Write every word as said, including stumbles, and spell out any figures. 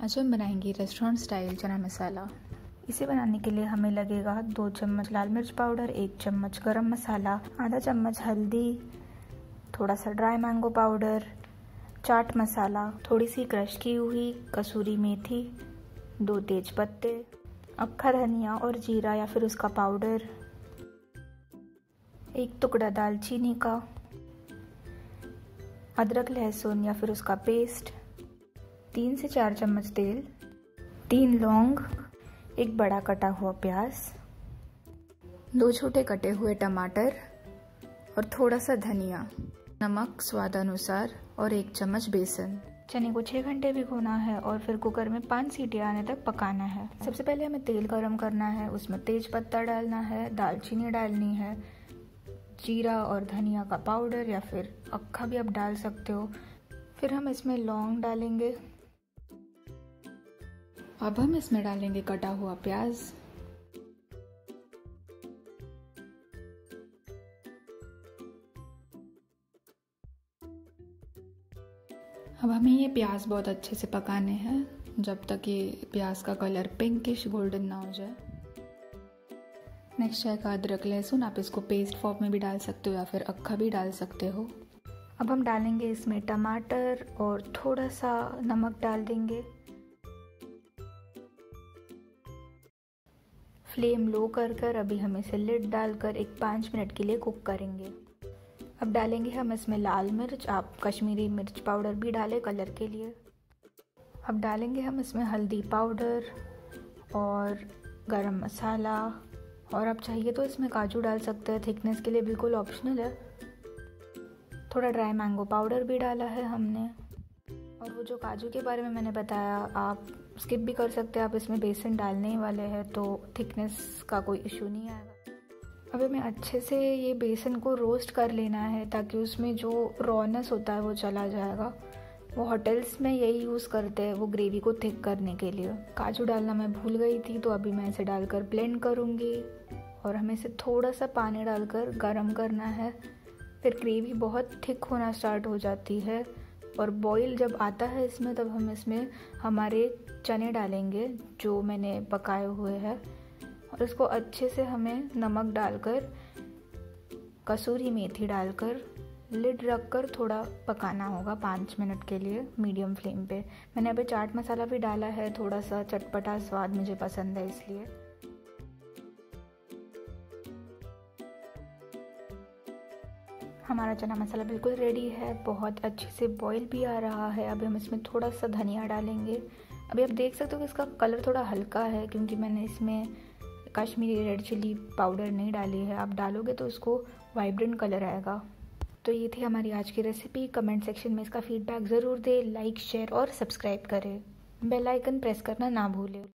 आज हम बनाएंगे रेस्टोरेंट स्टाइल चना मसाला। इसे बनाने के लिए हमें लगेगा दो चम्मच लाल मिर्च पाउडर, एक चम्मच गरम मसाला, आधा चम्मच हल्दी, थोड़ा सा dry mango powder, chaat masala, थोड़ी सी क्रश की हुई कसूरी मेथी, दो तेज पत्ते, अक्खा धनिया और जीरा या फिर उसका पाउडर, एक टुकड़ा दालचीनी का, अदरक लहसुन या फिर उसका पेस्ट, तीन से चार चम्मच तेल, तीन लौंग, एक बड़ा कटा हुआ प्याज, दो छोटे कटे हुए टमाटर और थोड़ा सा धनिया, नमक स्वादानुसार और एक चम्मच बेसन। चने को छः घंटे भिगोना है और फिर कुकर में पाँच सीटियाँ आने तक पकाना है। सबसे पहले हमें तेल गरम करना है, उसमें तेज पत्ता डालना है, दालचीनी डालनी है, जीरा और धनिया का पाउडर या फिर अक्खा भी आप डाल सकते हो। फिर हम इसमें लौंग डालेंगे। अब हम इसमें डालेंगे कटा हुआ प्याज, अब हमें ये प्याज बहुत अच्छे से पकाने हैं जब तक ये प्याज का कलर पिंकिश गोल्डन ना हो जाए। नेक्स्ट आएगा अदरक लहसुन। आप इसको पेस्ट फॉर्म में भी डाल सकते हो या फिर अक्खा भी डाल सकते हो। अब हम डालेंगे इसमें टमाटर और थोड़ा सा नमक डाल देंगे। फ्लेम लो कर कर अभी हम इसे लिड डालकर एक पाँच मिनट के लिए कुक करेंगे। अब डालेंगे हम इसमें लाल मिर्च, आप कश्मीरी मिर्च पाउडर भी डालें कलर के लिए। अब डालेंगे हम इसमें हल्दी पाउडर और गरम मसाला, और आप चाहिए तो इसमें काजू डाल सकते हैं, थिकनेस के लिए बिल्कुल ऑप्शनल है। थोड़ा ड्राई मैंगो पाउडर भी डाला है हमने। और वो जो काजू के बारे में मैंने बताया आप स्किप भी कर सकते हैं, आप इसमें बेसन डालने ही वाले हैं तो थिकनेस का कोई इशू नहीं आएगा। अब हमें अच्छे से ये बेसन को रोस्ट कर लेना है ताकि उसमें जो रॉनेस होता है वो चला जाएगा। वो होटल्स में यही यूज़ करते हैं वो ग्रेवी को थिक करने के लिए। काजू डालना मैं भूल गई थी तो अभी मैं इसे डालकर ब्लेंड करूँगी और हमें इसे थोड़ा सा पानी डालकर गर्म करना है। फिर ग्रेवी बहुत थिक होना स्टार्ट हो जाती है और बॉईल जब आता है इसमें तब हम इसमें हमारे चने डालेंगे जो मैंने पकाए हुए हैं, और इसको अच्छे से हमें नमक डालकर कसूरी मेथी डालकर लिड रखकर थोड़ा पकाना होगा पाँच मिनट के लिए मीडियम फ्लेम पे। मैंने अभी चाट मसाला भी डाला है, थोड़ा सा चटपटा स्वाद मुझे पसंद है इसलिए। हमारा चना मसाला बिल्कुल रेडी है, बहुत अच्छे से बॉईल भी आ रहा है। अभी हम इसमें थोड़ा सा धनिया डालेंगे। अभी आप देख सकते हो कि इसका कलर थोड़ा हल्का है क्योंकि मैंने इसमें कश्मीरी रेड चिली पाउडर नहीं डाली है। आप डालोगे तो उसको वाइब्रेंट कलर आएगा। तो ये थी हमारी आज की रेसिपी। कमेंट सेक्शन में इसका फीडबैक ज़रूर दें, लाइक शेयर और सब्सक्राइब करें। बेल आइकन प्रेस करना ना भूलें।